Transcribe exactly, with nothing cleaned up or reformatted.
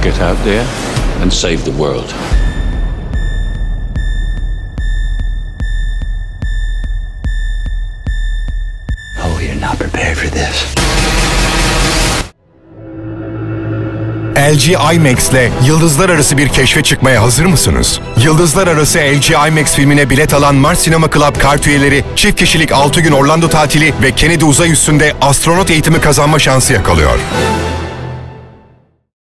Get out there and save the world. Oh, you're not prepared for this. L G IMAX'le yıldızlar arası bir keşfe çıkmaya hazır mısınız? Yıldızlar arası L G IMAX filmine bilet alan Mars Cinema Club kart üyeleri çift kişilik altı gün Orlando tatili ve Kennedy uzay üssünde astronot eğitimi kazanma şansı yakalıyor.